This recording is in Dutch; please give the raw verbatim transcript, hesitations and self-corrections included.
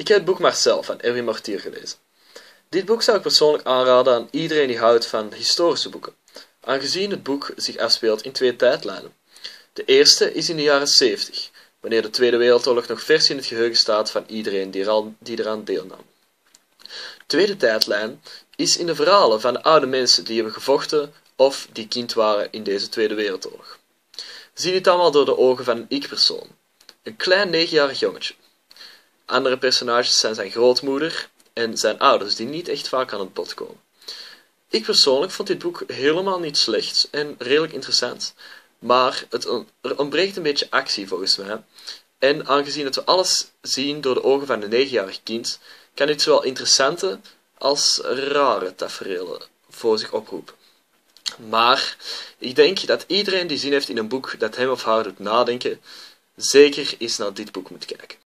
Ik heb het boek Marcel van Erwin Mortier gelezen. Dit boek zou ik persoonlijk aanraden aan iedereen die houdt van historische boeken, aangezien het boek zich afspeelt in twee tijdlijnen. De eerste is in de jaren zeventig, wanneer de Tweede Wereldoorlog nog vers in het geheugen staat van iedereen die, er al, die eraan deelnam. De tweede tijdlijn is in de verhalen van de oude mensen die hebben gevochten of die kind waren in deze Tweede Wereldoorlog. We zien dit allemaal door de ogen van een ik-persoon, een klein negenjarig jongetje. Andere personages zijn zijn grootmoeder en zijn ouders, die niet echt vaak aan het bod komen. Ik persoonlijk vond dit boek helemaal niet slecht en redelijk interessant, maar het er ontbreekt een beetje actie volgens mij. En aangezien dat we alles zien door de ogen van een negenjarig kind, kan dit zowel interessante als rare taferelen voor zich oproepen. Maar ik denk dat iedereen die zin heeft in een boek dat hem of haar doet nadenken, zeker eens naar dit boek moet kijken.